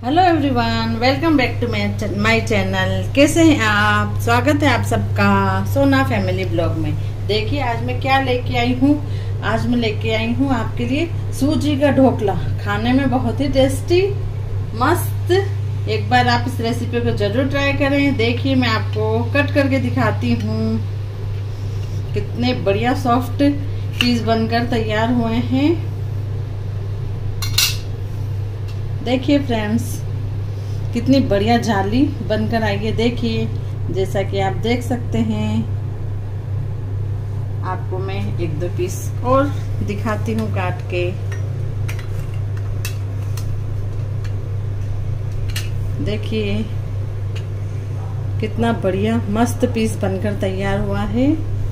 Hello everyone, welcome back to my channel. कैसे हैं आप? स्वागत है आप सबका सोना फैमिली ब्लॉग में। देखिए आज मैं क्या लेके आई हूँ। आज मैं लेके आई हूँ आपके लिए सूजी का ढोकला। खाने में बहुत ही टेस्टी मस्त। एक बार आप इस रेसिपी को जरूर ट्राई करें। देखिए मैं आपको कट करके दिखाती हूँ। कितने बढ़िया सॉफ्ट पीस बनकर तैयार हुए हैं। देखिए फ्रेंड्स, कितनी बढ़िया जाली बनकर आई है। देखिए जैसा कि आप देख सकते हैं। आपको मैं एक दो पीस और दिखाती हूँ काट के। देखिए कितना बढ़िया मस्त पीस बनकर तैयार हुआ है।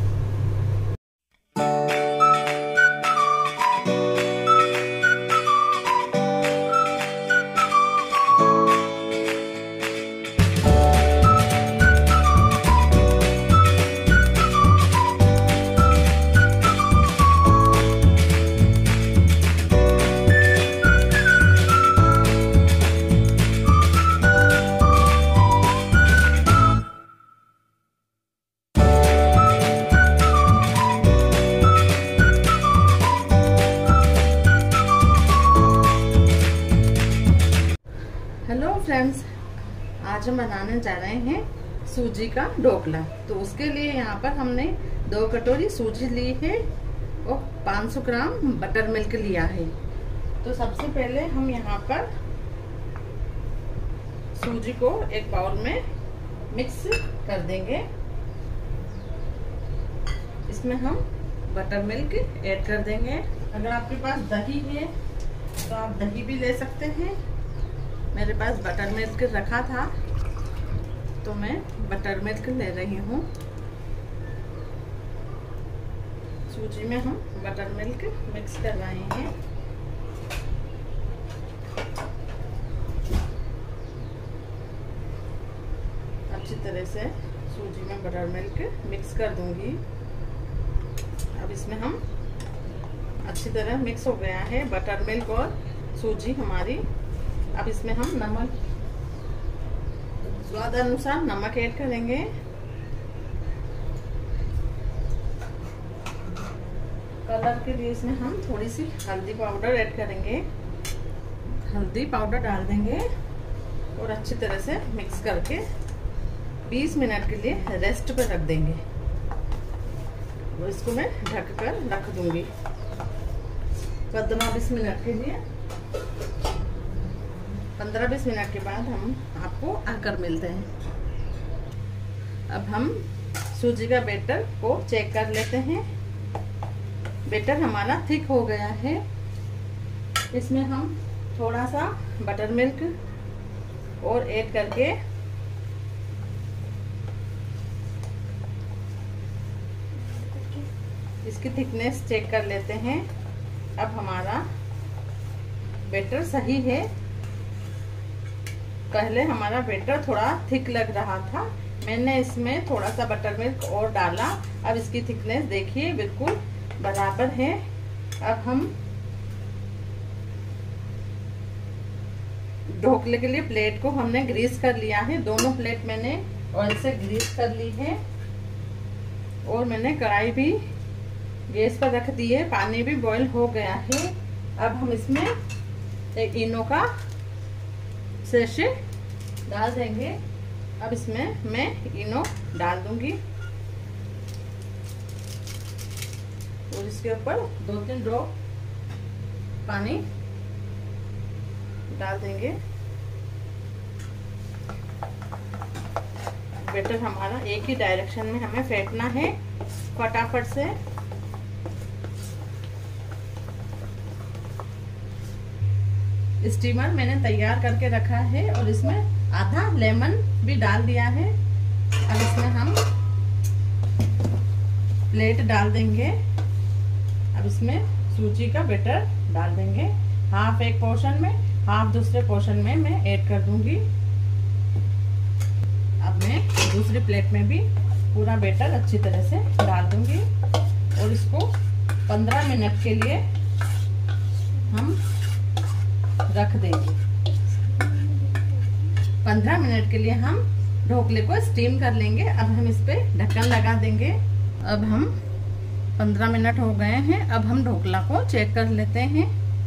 हेलो फ्रेंड्स, आज हम बनाने जा रहे हैं सूजी का ढोकला। तो उसके लिए यहाँ पर हमने 2 कटोरी सूजी ली है और 500 ग्राम बटर मिल्क लिया है। तो सबसे पहले हम यहाँ पर सूजी को एक बाउल में मिक्स कर देंगे। इसमें हम बटर मिल्क ऐड कर देंगे। अगर आपके पास दही है तो आप दही भी ले सकते हैं। मेरे पास बटर मिल्क रखा था तो मैं बटर मिल्क ले रही हूँ। सूजी में हम बटर मिल्क मिक्स कर रहे हैं। अच्छी तरह से सूजी में बटर मिल्क मिक्स कर दूंगी। अब इसमें हम अच्छी तरह मिक्स हो गया है बटर मिल्क और सूजी हमारी। अब इसमें हम नमक स्वाद अनुसार नमक ऐड करेंगे। कलर के लिए इसमें हम थोड़ी सी हल्दी पाउडर ऐड करेंगे। हल्दी पाउडर डाल देंगे और अच्छी तरह से मिक्स करके 20 मिनट के लिए रेस्ट पर रख देंगे। और इसको मैं ढक कर रख दूंगी 15-20 मिनट के लिए। 15-20 मिनट के बाद हम आपको आकर मिलते हैं। अब हम सूजी का बैटर को चेक कर लेते हैं। बैटर हमारा थिक हो गया है। इसमें हम थोड़ा सा बटर मिल्क और ऐड करके इसकी थिकनेस चेक कर लेते हैं। अब हमारा बैटर सही है। पहले हमारा बैटर थोड़ा थिक लग रहा था, मैंने इसमें थोड़ा सा बटर मिल्क और डाला। अब इसकी थिकनेस देखिए बिल्कुल बराबर है। अब हम ढोकले के लिए प्लेट को हमने ग्रीस कर लिया है। दोनों प्लेट मैंने ऑयल से ग्रीस कर ली है और मैंने कढ़ाई भी गैस पर रख दी है। पानी भी बॉईल हो गया है। अब हम इसमें एक इनो का सैशे डाल देंगे। अब इसमें मैं इनो डाल दूंगी और इसके ऊपर 2-3 ड्रॉप पानी डाल देंगे। बैटर हमारा एक ही डायरेक्शन में हमें फेंटना है फटाफट से। स्टीमर मैंने तैयार करके रखा है और इसमें आधा लेमन भी डाल दिया है। अब इसमें हम प्लेट डाल देंगे। अब इसमें सूजी का बैटर डाल देंगे। हाफ एक पोर्शन में, हाफ दूसरे पोर्शन में मैं ऐड कर दूंगी। अब मैं दूसरी प्लेट में भी पूरा बैटर अच्छी तरह से डाल दूंगी और इसको 15 मिनट के लिए हम रख देंगे। 15 मिनट के लिए हम ढोकले को स्टीम कर लेंगे। अब हम इस पे ढक्कन लगा देंगे। अब हम 15 मिनट हो गए हैं। अब हम ढोकला को चेक कर लेते हैं।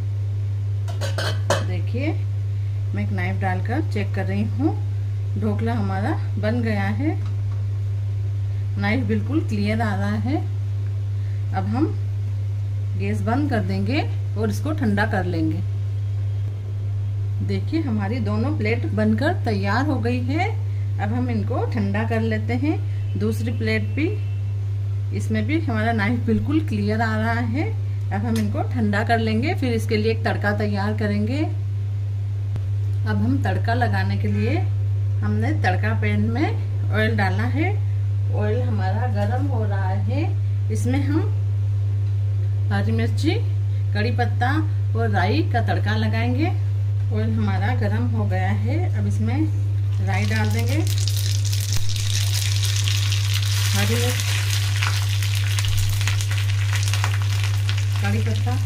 देखिए मैं एक नाइफ डालकर चेक कर रही हूँ। ढोकला हमारा बन गया है। नाइफ बिल्कुल क्लियर आ रहा है। अब हम गैस बंद कर देंगे और इसको ठंडा कर लेंगे। देखिए हमारी दोनों प्लेट बनकर तैयार हो गई है। अब हम इनको ठंडा कर लेते हैं। दूसरी प्लेट भी, इसमें भी हमारा नाइफ बिल्कुल क्लियर आ रहा है। अब हम इनको ठंडा कर लेंगे, फिर इसके लिए एक तड़का तैयार करेंगे। अब हम तड़का लगाने के लिए हमने तड़का पैन में ऑयल डाला है। ऑयल हमारा गरम हो रहा है। इसमें हम हरी मिर्ची, कड़ी पत्ता और राई का तड़का लगाएंगे। ऑयल हमारा गरम हो गया है। अब इसमें राई डाल देंगे, हरी मिर्च, कड़ी पत्ता,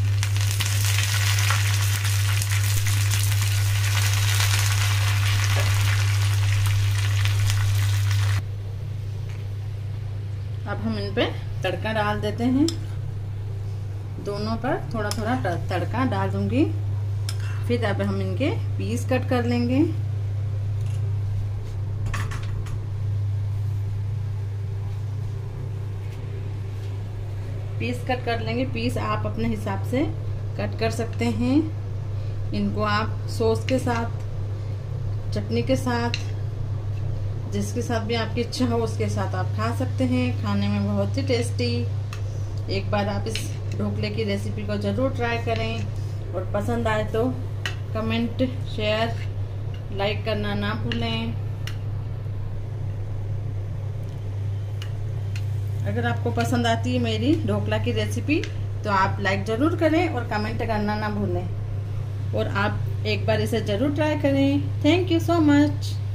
अब हम इन पे तड़का डाल देते हैं। दोनों पर थोड़ा थोड़ा तड़का डाल दूंगी। फिर अब हम इनके पीस कट कर लेंगे। पीस कट कर लेंगे। पीस आप अपने हिसाब से कट कर सकते हैं। इनको आप सॉस के साथ, चटनी के साथ, जिसके साथ भी आपकी इच्छा हो उसके साथ आप खा सकते हैं। खाने में बहुत ही टेस्टी। एक बार आप इस ढोकले की रेसिपी को ज़रूर ट्राई करें और पसंद आए तो कमेंट, शेयर, लाइक करना ना भूलें। अगर आपको पसंद आती है मेरी ढोकला की रेसिपी तो आप लाइक ज़रूर करें और कमेंट करना ना भूलें। और आप एक बार इसे ज़रूर ट्राई करें। Thank you so much.